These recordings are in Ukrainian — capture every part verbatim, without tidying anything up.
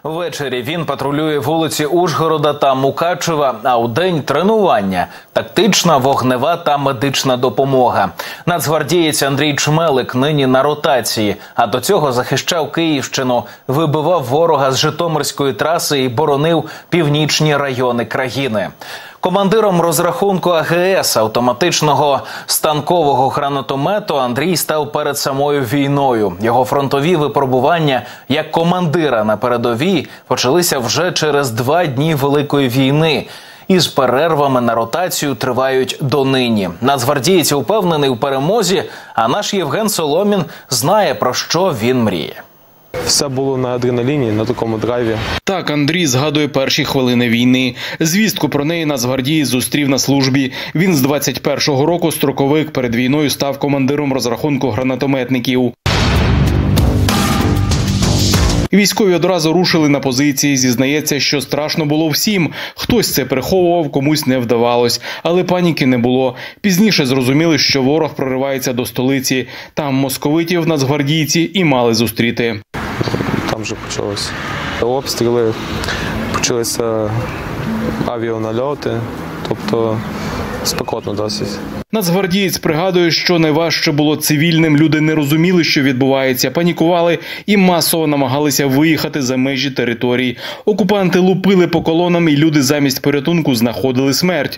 Ввечері він патрулює вулиці Ужгорода та Мукачева, а удень – тренування, тактична, вогнева та медична допомога. Нацгвардієць Андрій Чмелик нині на ротації, а до цього захищав Київщину, вибивав ворога з Житомирської траси і боронив північні райони країни. Командиром розрахунку А Ге Ес автоматичного станкового гранатомету Андрій став перед самою війною. Його фронтові випробування як командира на передовій почалися вже через два дні Великої війни. Із перервами на ротацію тривають донині. Нацгвардієць упевнений у перемозі, а наш Євген Соломін знає, про що він мріє. Все було на адреналіні, на такому драйві. Так Андрій згадує перші хвилини війни. Звістку про неї нацгвардієць зустрів на службі. Він з двадцять першого року строковик, перед війною став командиром розрахунку гранатометників. Військові одразу рушили на позиції. Зізнається, що страшно було всім. Хтось це приховував, комусь не вдавалось. Але паніки не було. Пізніше зрозуміли, що ворог проривається до столиці. Там московитів нацгвардійці і мали зустріти. Там вже почалося обстріли, почалися авіанальоти, тобто спекотно досить. Нацгвардієць пригадує, що найважче було цивільним. Люди не розуміли, що відбувається, панікували і масово намагалися виїхати за межі територій. Окупанти лупили по колонам, і люди замість порятунку знаходили смерть.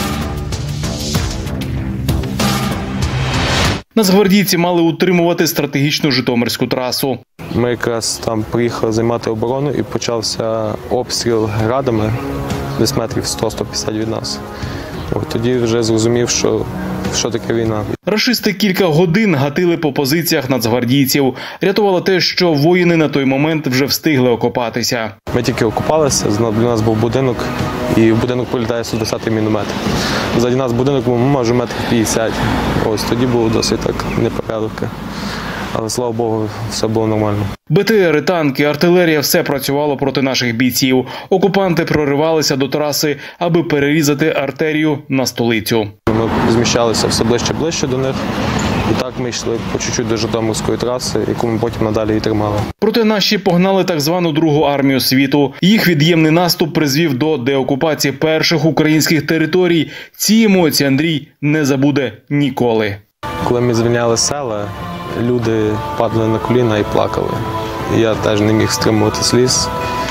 Нацгвардійці мали утримувати стратегічну Житомирську трасу. Ми якраз там приїхали займати оборону і почався обстріл градами десь метрів сто - сто п'ятдесят від нас. От тоді вже зрозумів, що, що таке війна. Рашисти кілька годин гатили по позиціях нацгвардійців. Рятувало те, що воїни на той момент вже встигли окопатися. Ми тільки окопалися, для нас був будинок, і в будинок прилітає сто десятий міномет. Ззаді нас будинок був, може, метр п'ятдесят. Ось тоді було досить так непорядок. Але, слава Богу, все було нормально. Бе Те Ери, танки, артилерія – все працювало проти наших бійців. Окупанти проривалися до траси, аби перерізати артерію на столицю. Ми зміщалися все ближче-ближче до них. І так ми йшли по чуть-чуть до Житомирської траси, яку ми потім надалі і тримали. Проте наші погнали так звану Другу армію світу. Їх від'ємний наступ призвів до деокупації перших українських територій. Ці емоції Андрій не забуде ніколи. Коли ми звільняли села, люди падали на коліна і плакали. Я теж не міг стримувати сліз.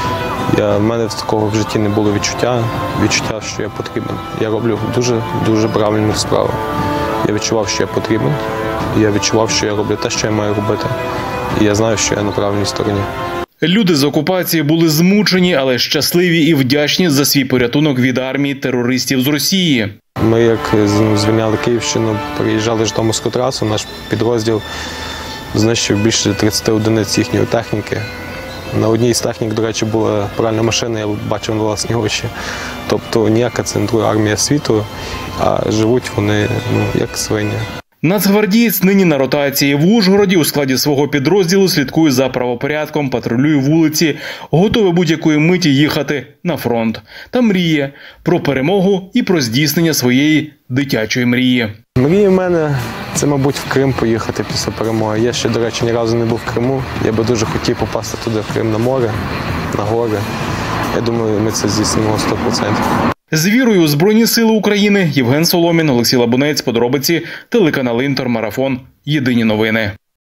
Я, в мене такого в житті не було відчуття, відчуття, що я потрібен. Я роблю дуже-дуже правильну справу. Я відчував, що я потрібен. Я відчував, що я роблю те, що я маю робити. І я знаю, що я на правильній стороні. Люди з окупації були змучені, але щасливі і вдячні за свій порятунок від армії терористів з Росії. Ми, як звільняли Київщину, переїжджали Житомирську трасу, наш підрозділ знищив більше тридцяти одиниць їхньої техніки. На одній з технік, до речі, була пральна машина, я бачив на власні очі. Тобто ніяка це не друга армія світу, а живуть вони, ну, як свині. Нацгвардієць нині на ротації. В Ужгороді у складі свого підрозділу слідкує за правопорядком, патрулює вулиці, готовий будь-якої миті їхати на фронт. Та мріє про перемогу і про здійснення своєї дитячої мрії. Мрія в мене – це, мабуть, в Крим поїхати після перемоги. Я ще, до речі, ні разу не був в Криму. Я би дуже хотів попасти туди, в Крим, на море, на гори. Я думаю, ми це здійснимо сто відсотків. З вірою у Збройні Сили України. Євген Соломін, Олексій Лабунець, подробиці, телеканал Інтер, Марафон. Єдині новини.